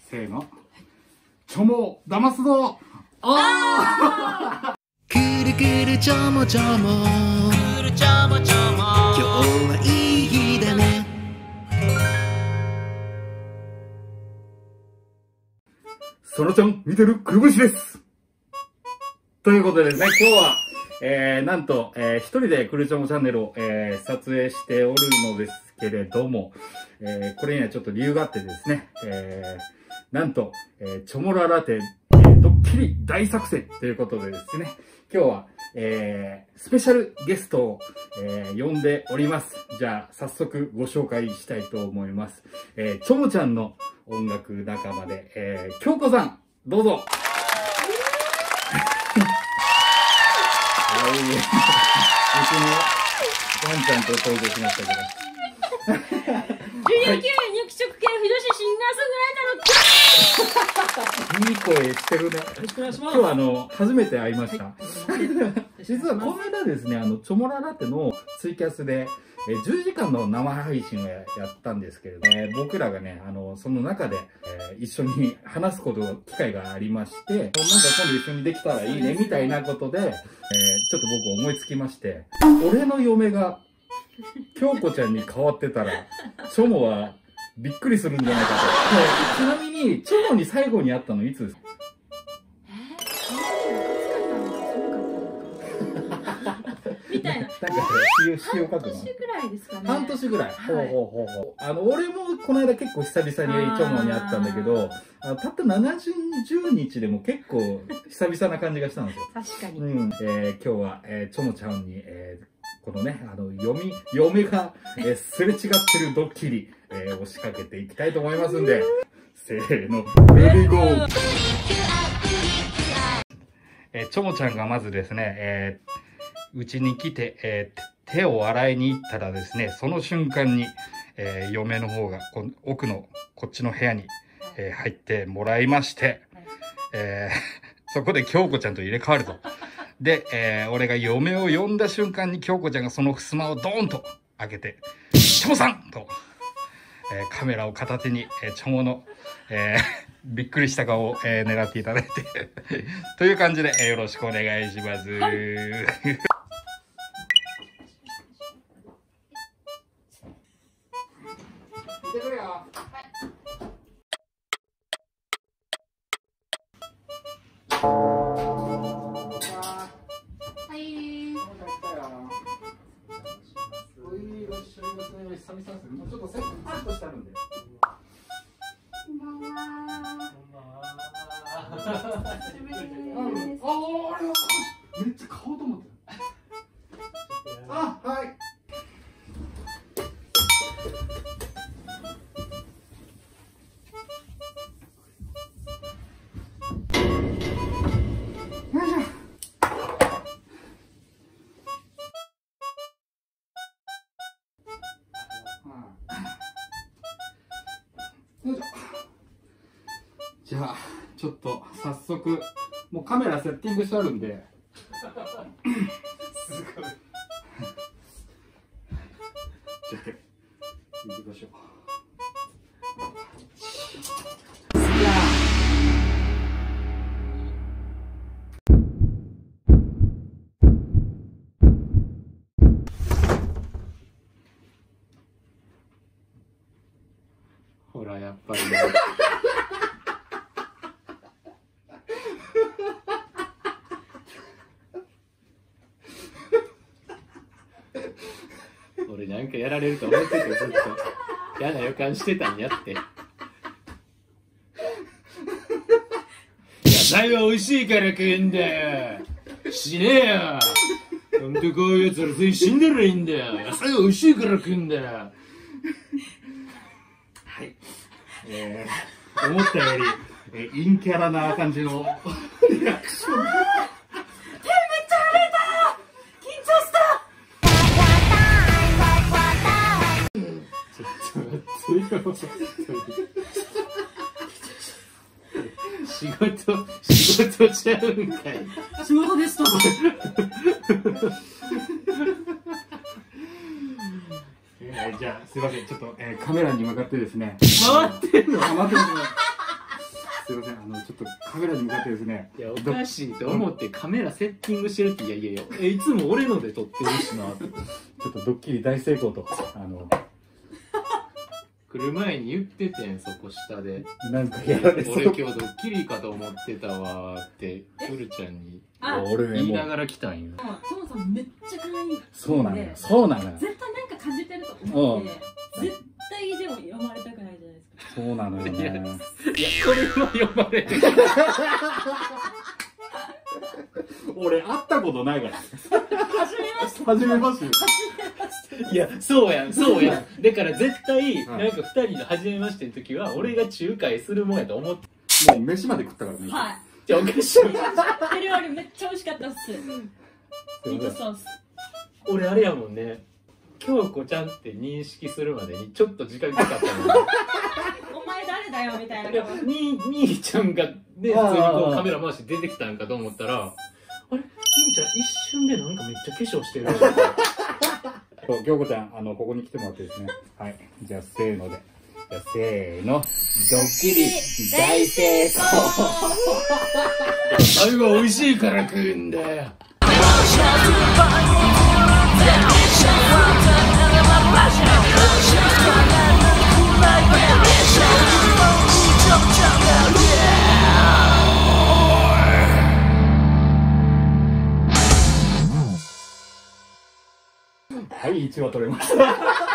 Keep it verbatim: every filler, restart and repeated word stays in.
せーの。ちょも騙すぞ。ああ。 くるくるちょもちょも。くるちょもちょも。今日はいい日だね。 そのちゃん見てるくるぶしです。ということでですね、今日は、えー、なんと、えー、一人でくるちょもチャンネルを、えー、撮影しておるのですけれども、えー、これにはちょっと理由があってですね、えー、なんと、えー、チョモララテ、えー、ドッキリ大作戦ということでですね、今日は、えー、スペシャルゲストを、えー、呼んでおります。じゃあ、早速ご紹介したいと思います。えー、ちょもちゃんの音楽仲間で、えー、京子さん、どうぞ。はい、うちのワンちゃんと登場しましたけど。 じゅうよんきゅう肉食系不女子シンガーソングライターのいい声してるね。 よろしくお願いします。 今日はあの、初めて会いました。 はい、 実はこの間ですね、あの、チョモララテのツイキャスで、えー、じゅうじかんの生配信を や, やったんですけれど、えー、僕らがね、あの、その中で、えー、一緒に話すこと機会がありまして、なんか今度一緒にできたらいいね、みたいなことで、えー、ちょっと僕思いつきまして、俺の嫁が、京子ちゃんに変わってたら、チョモはびっくりするんじゃないかと。ちなみに、チョモに最後に会ったのいつですか？ みたいな。 なんか、詩を書くの。 半年ぐらいですかね。 半年ぐらい。ほうほうほうほう。あの、俺もこの間結構久々にチョモに会ったんだけど、あのたったななじゅうにちでも結構久々な感じがしたんですよ。 確かに。 うん。えー、今日は、えー、チョモちゃんに、えー、このね、あの、読み、嫁が、えー、すれ違ってるドッキリ、えー、を仕掛けていきたいと思いますんで、せーの、レディーゴー。えー、チョモちゃんがまずですね、えー、うちに来て、えー、手を洗いに行ったらですね、その瞬間に、えー、嫁の方がこの奥のこっちの部屋に、えー、入ってもらいまして、えー、そこで京子ちゃんと入れ替わると。で、えー、俺が嫁を呼んだ瞬間に京子ちゃんがその襖をドーンと開けて、チョモさんと、えー、カメラを片手に、えー、チョモの、えー、びっくりした顔を、えー、狙っていただいて、という感じで、えー、よろしくお願いします。はい。見てくれよ。 はい。 ちょっとセットしてあるんで。 こんばんは。 こんばんは。 久しぶりです。 ああ、めっちゃ買おうと思ってる。あ、はい。よいしょ。じゃあちょっと早速もうカメラセッティングしてあるんで。すごい。じゃあ行きましょう。ほらやっぱりね。 俺なんかやられると思っててずっと嫌な予感してたんやって。野菜は美味しいから食うんだよ。死ねえよ。ほんとこういうやつら全員死んだらいいんだよ。野菜は美味しいから食うんだよ。はい。 えー、思ったより、えー、陰キャラな感じのリアクション。 仕事、仕事ちゃうんかい。 仕事ですと。 えー、じゃあすいません、ちょっと、えー、カメラに向かってですね、 回ってんの？ 回ってますね。 すいません、あのちょっとカメラに向かってですね。 いや、おかしいと思ってカメラセッティングしてるって、いやいやいや、え、いつも俺ので撮ってるしな。 ちょっとドッキリ大成功と、あの来る前に言っててん、そこ下で。 なんかやられそう。 俺今日ドッキリかと思ってたわーって、くるちゃんにあ、 俺ね、も言いうながら来たんよ。 そもそもめっちゃ可愛い。 そうなのよ、そうなのよ。 絶対なんか感じてると思って、絶対でも読まれたくないじゃないですか。 そうなのよね。 いや、これは読まれる。 俺会ったことないから。 初めまして。 初めまして。 いや、そうやん、そうやん。だから絶対、 はいなんか二人の初めましての時は、俺が仲介するもんやと思って。 もう飯まで食ったからね。 はい。 じゃあおかしい。 手料理めっちゃ美味しかったっす。ミートソース。 俺あれやもんね。京子ちゃんって認識するまでにちょっと時間かかったもんね。 お前誰だよみたいないや、 顔。 に兄ちゃんがね、普通にこうカメラ回して出てきたんかと思ったら、あれ兄ちゃん一瞬でなんかめっちゃ化粧してる。 そう、京子ちゃん、あの、ここに来てもらってですね。はい。じゃあ、せーので。じゃあ、せーの。ドッキリ大成功。 最後美味しいから食うんだよ。 はい、いちわ取れました。